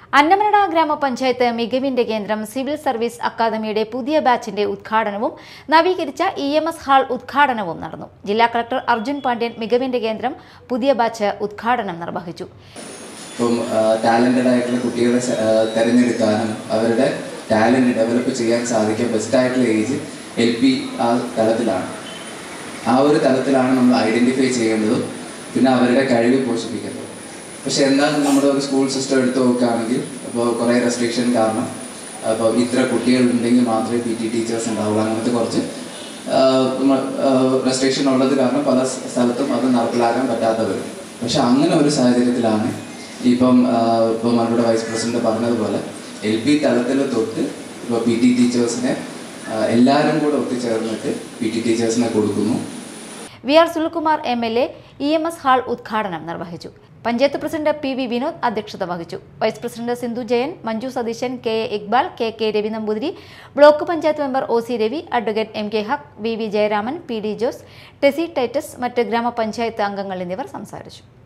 അന്നമനട ഗ്രാമപഞ്ചായത്ത് മികവിന്റെ കേന്ദ്രം സിവിൽ സർവീസ് അക്കാദമിയുടെ പുതിയ ബാച്ചിന്റെ ഉദ്ഘാടനവും നവീകരിച്ച EMS ഹാൾ ഉദ്ഘാടനവും നടന്നു. ജില്ലാ കളക്ടർ അർജുൻ പാണ്ഡ്യൻ മികവിന്റെ കേന്ദ്രം പുതിയ ബാച്ച് ഉദ്ഘാടനം നിർവഹിച്ചു. ടാലന്റഡ് ആയിട്ടുള്ള കുട്ടികളെ തിരഞ്ഞെടുക്കാനും അവരുടെ ടാലന്റ് ഡെവലപ്പ് ചെയ്യാൻ സാധിക്കാൻ ബെസ്റ്റ് ആയിട്ടുള്ള ഏജ് LP തലത്തിലാണ്. ആ ഒരു തലത്തിലാണ് നമ്മൾ ഐഡന്റിഫൈ ചെയ്യേണ്ടതും പിന്നെ അവരുടെ കഴിവ് പോഷിപ്പിക്കേണ്ടത്. പക്ഷെ എന്നാൽ നമ്മുടെ ഒരു സ്കൂൾ സിസ്റ്റം എടുത്തു നോക്കുകയാണെങ്കിൽ ഇപ്പോൾ കുറേ റെസ്ട്രിക്ഷൻ കാരണം അപ്പോൾ ഇത്ര കുട്ടികളുണ്ടെങ്കിൽ മാത്രമേ PT ടീച്ചേഴ്സ് ഉണ്ടാവുള്ളൂ. അങ്ങനത്തെ കുറച്ച് റെസ്ട്രിക്ഷൻ ഉള്ളത് കാരണം പല സ്ഥലത്തും അത് നടപ്പിലാക്കാൻ പറ്റാത്തവർ. പക്ഷെ അങ്ങനെ ഒരു സാഹചര്യത്തിലാണ് ഇപ്പം നമ്മുടെ വൈസ് പ്രസിഡന്റ് പറഞ്ഞതുപോലെ LP തലത്തിൽ തൊട്ട് ഇപ്പോൾ PT ടീച്ചേഴ്സിനെ എല്ലാവരും കൂടെ ഒത്തുചേർന്നിട്ട് PT ടീച്ചേഴ്സിനെ കൊടുക്കുന്നു. VR Sunilkumar MLA EMS hall ഉദ്ഘാടനം നിർവഹിച്ചു. പഞ്ചായത്ത് പ്രസിഡന്റ് PV വിനോദ് അധ്യക്ഷത വഹിച്ചു. Vice president Sindhu Jayan, Manju Satheesan, KA Iqbal, KK Ravi Namboothiri, block panchayat member OC Ravi, advocate MK Haq, VV Jayaraman, PD Jose, Tessy Titus, മറ്റ് ഗ്രാമപഞ്ചായത്ത് അംഗങ്ങൾ എന്നിവർ സംസാരിച്ചു.